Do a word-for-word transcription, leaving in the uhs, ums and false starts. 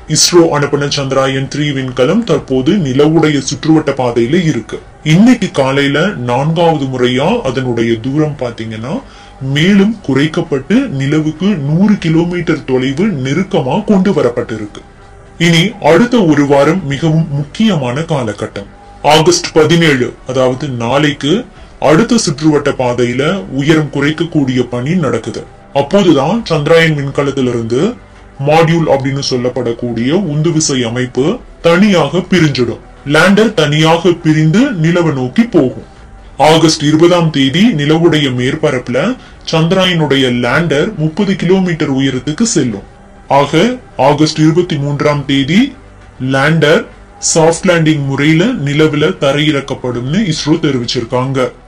இஸ்ரோ அனுப்பின சந்திராயன் த்ரீ விண்கலம் தற்போது நிலவுடைய சுற்றுவட்ட பாதையில இருக்கு. இன்னைக்கு காலையில நான்காவது முறையா அதனுடைய தூரம் பாத்தீங்கன்னா மேலும் குறைக்கப்பட்டு நிலவுக்கு நூறு கிலோமீட்டர் தொலைவு நெருக்கமா கொண்டு வரப்பட்டிருக்கு. இனி அடுத்த ஒரு வாரம் மிகவும் முக்கியமான காலகட்டம். ஆகஸ்ட் பதினேழு அதாவது நாளைக்கு அடுத்த சுற்றுவட்ட பாதையில உயரம் குறைக்கக்கூடிய பணி நடக்குது. அப்போதுதான் சந்திராயன் விண்கலத்திலிருந்து மாடியூல் அப்படின்னு சொல்லப்படக்கூடிய உந்துவிசை அமைப்பு தனியாக பிரிஞ்சிடும். லேண்டர் தனியாக பிரிந்து நிலவை நோக்கி போகும். ஆகஸ்ட் இருபதாம் தேதி நிலவுடைய மேற்பரப்புல சந்திராயனுடைய லேண்டர் முப்பது கிலோமீட்டர் உயரத்துக்கு செல்லும். ஆக ஆகஸ்ட் இருபத்தி மூன்றாம் தேதி லேண்டர் சாஃப்ட் லேண்டிங் முறையில நிலவுல தரையிறக்கப்படும் இஸ்ரோ தெரிவிச்சிருக்காங்க.